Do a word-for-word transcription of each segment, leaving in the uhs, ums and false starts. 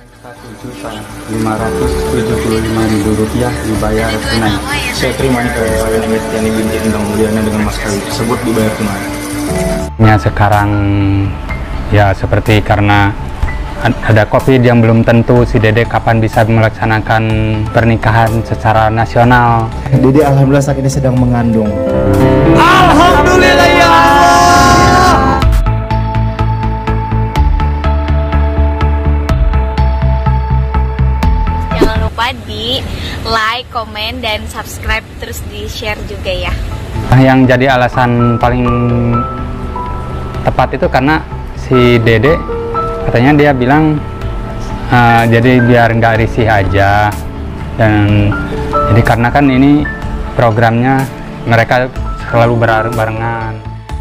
Satu juta lima ratus tujuh puluh lima ribu rupiah dibayar tunai. Saya terima nikah saya Estiani binti Endang Mulyana dengan mas kawin tersebut dibayar tunai. Ya sekarang ya seperti karena ada COVID yang belum tentu si Dede kapan bisa melaksanakan pernikahan secara nasional. Dede alhamdulillah saat ini sedang mengandung. Alhamdulillah ya Allah. Jangan lupa di like, komen, dan subscribe, terus di share juga ya. Yang jadi alasan paling tepat itu karena si Dede katanya dia bilang uh, jadi biar nggak risih aja, dan jadi karena kan ini programnya mereka selalu berbarengan.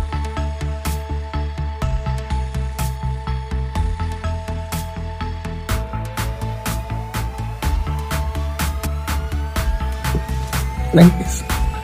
Nangis.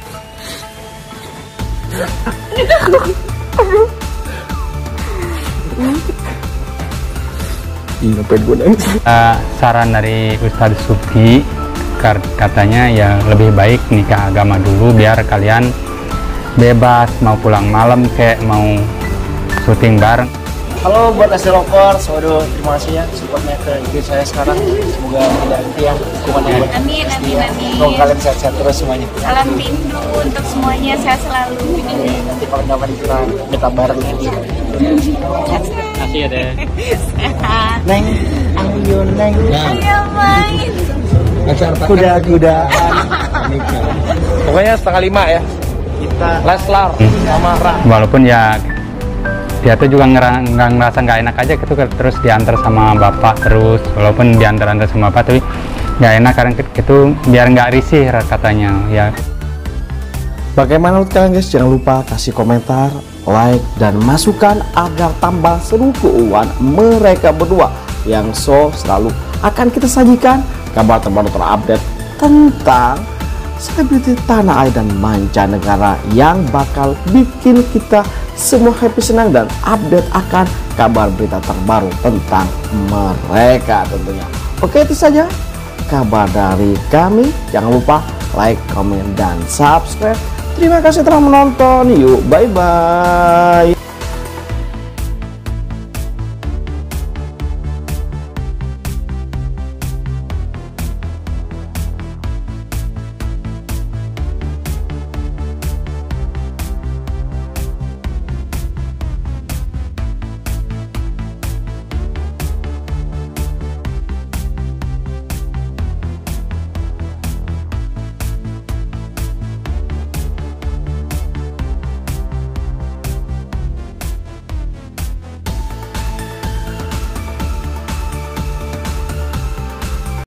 Ih, ngapain gue nangis? Uh, saran dari Ustadz Subki katanya ya lebih baik nikah agama dulu biar kalian bebas mau pulang malam kayak mau syuting bareng. Halo buat S D Lovers, waduh terima kasih ya supportnya ke I G saya sekarang. Semoga tidak henti ya hukumannya buat Amin, amin, amin. semoga kalian sehat-sehat terus semuanya. Salam rindu untuk semuanya, sehat selalu. Nanti kalau dapat kita kita bareng ya. Makasih ya Deh. Sehat. Neng, ayo neng. Ayo main. Kuda-kudaan. Pokoknya setengah lima ya. Kita Leslar sama Ra. Walaupun ya dia tuh juga ngera- nggak ngerasa nggak enak aja gitu terus diantar sama bapak terus, walaupun diantar-antar sama bapak tapi nggak enak karena itu biar nggak risih katanya ya. Bagaimana menurut kalian guys? Jangan lupa kasih komentar, like, dan masukan agar tambah seru keuangan mereka berdua yang so selalu akan kita sajikan kabar terbaru terupdate tentang selebriti tanah air dan mancanegara yang bakal bikin kita semua happy, senang, dan update akan kabar berita terbaru tentang mereka tentunya. Oke, itu saja kabar dari kami. Jangan lupa like, komen, dan subscribe. Terima kasih telah menonton. Yuk, bye-bye.